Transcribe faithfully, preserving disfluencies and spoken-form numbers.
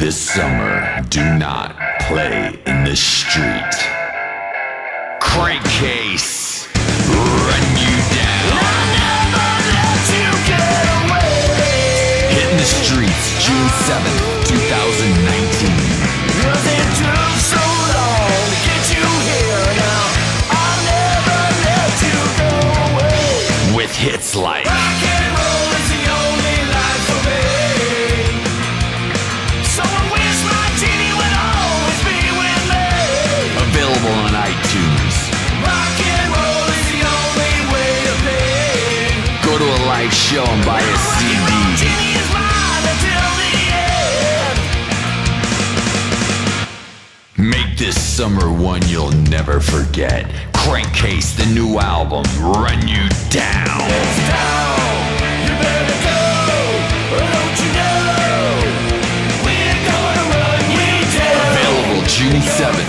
This summer, do not play in the street. Crankcase, run you down. I never let you get away. Hitting the streets, June seventh, two thousand nineteen. Cause it took so long to get you here. Now I'll never let you go away. With hits like Rock and roll is the only life for me. So I wish my genie would always be with me. available on iTunes. Rock and roll is the only way to pay. Go to a live show and buy a C D. Genie is mine until the end. Make this summer one you'll never forget. Crankcase, the new album, run you down. It's down. You better go. Don't you know? We're gonna run you down. Available June seventh.